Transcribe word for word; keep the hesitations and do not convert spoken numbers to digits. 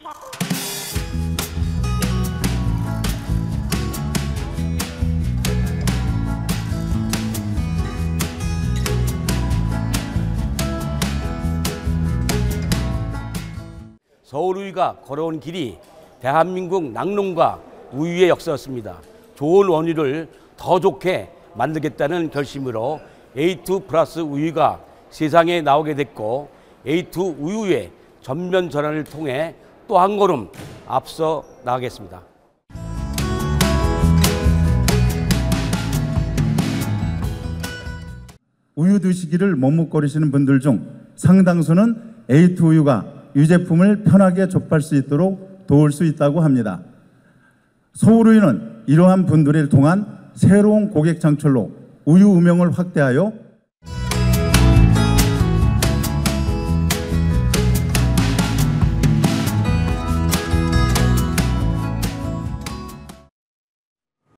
서울우유가 걸어온 길이 대한민국 낙농과 우유의 역사였습니다. 좋은 원유를 더 좋게 만들겠다는 결심으로 에이 투 플러스 우유가 세상에 나오게 됐고, 에이 투 우유의 전면 전환을 통해 또 한 걸음 앞서 나가겠습니다. 우유 드시기를 머뭇거리시는 분들 중 상당수는 에이 투 우유가 유제품을 편하게 접할 수 있도록 도울 수 있다고 합니다. 서울우유는 이러한 분들을 통한 새로운 고객 창출로 우유 음영을 확대하여